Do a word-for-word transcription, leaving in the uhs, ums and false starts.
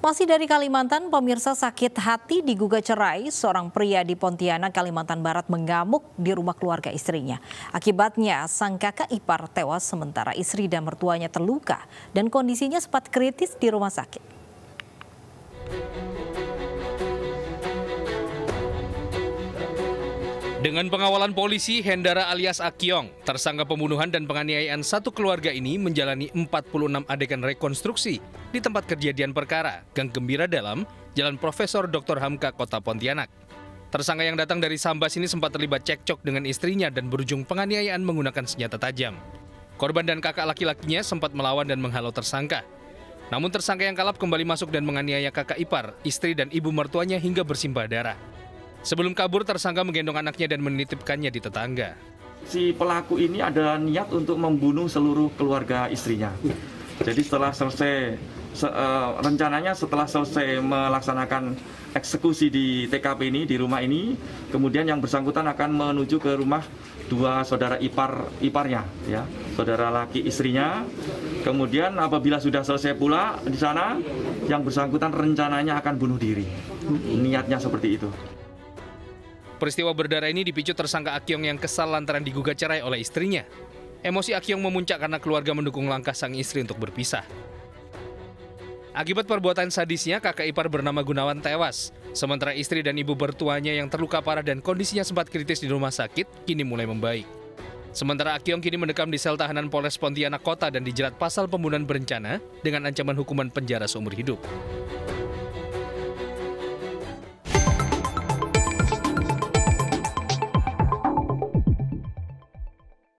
Masih dari Kalimantan, pemirsa sakit hati digugat cerai. Seorang pria di Pontianak, Kalimantan Barat mengamuk di rumah keluarga istrinya. Akibatnya, sang kakak ipar tewas sementara istri dan mertuanya terluka dan kondisinya sempat kritis di rumah sakit. Dengan pengawalan polisi, Hendara alias Akyong, tersangka pembunuhan dan penganiayaan satu keluarga ini menjalani empat puluh enam adegan rekonstruksi di tempat kejadian perkara, Gang Gembira Dalam, Jalan Profesor Doktor Hamka, Kota Pontianak. Tersangka yang datang dari Sambas ini sempat terlibat cekcok dengan istrinya dan berujung penganiayaan menggunakan senjata tajam. Korban dan kakak laki-lakinya sempat melawan dan menghalau tersangka. Namun tersangka yang kalap kembali masuk dan menganiaya kakak ipar, istri dan ibu mertuanya hingga bersimbah darah. Sebelum kabur, tersangka menggendong anaknya dan menitipkannya di tetangga. Si pelaku ini ada niat untuk membunuh seluruh keluarga istrinya. Jadi setelah selesai, se, uh, rencananya setelah selesai melaksanakan eksekusi di T K P ini, di rumah ini, kemudian yang bersangkutan akan menuju ke rumah dua saudara ipar iparnya, ya, saudara laki istrinya. Kemudian apabila sudah selesai pula di sana, yang bersangkutan rencananya akan bunuh diri. Niatnya seperti itu. Peristiwa berdarah ini dipicu tersangka Akyong yang kesal lantaran digugat cerai oleh istrinya. Emosi Akyong memuncak karena keluarga mendukung langkah sang istri untuk berpisah. Akibat perbuatan sadisnya, kakak ipar bernama Gunawan tewas. Sementara istri dan ibu mertuanya yang terluka parah dan kondisinya sempat kritis di rumah sakit, kini mulai membaik. Sementara Akyong kini mendekam di sel tahanan Polres Pontianak Kota dan dijerat pasal pembunuhan berencana dengan ancaman hukuman penjara seumur hidup.